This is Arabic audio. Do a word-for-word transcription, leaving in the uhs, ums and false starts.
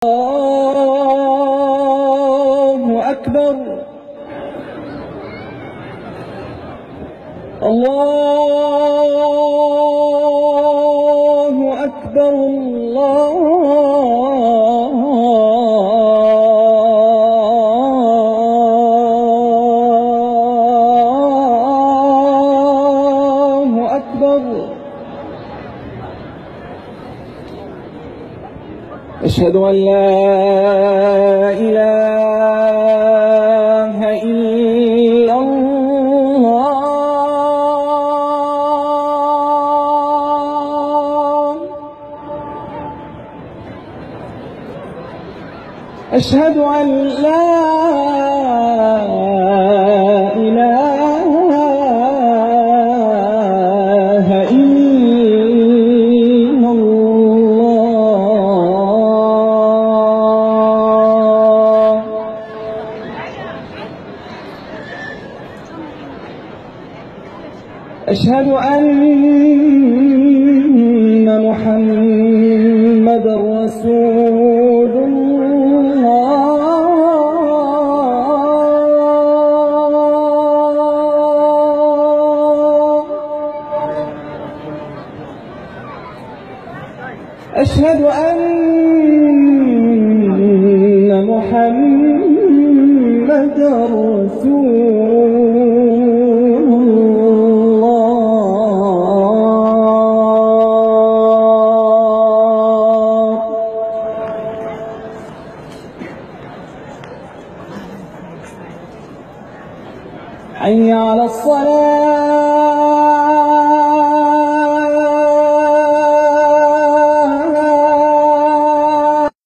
الله أكبر. الله أكبر. الله أكبر. أشهد أن لا إله إلا الله. أشهد أن لا إله إلا الله. أشهد أن محمدًا رسول الله. أشهد أن محمدًا رسول الله. حي على الصلاة.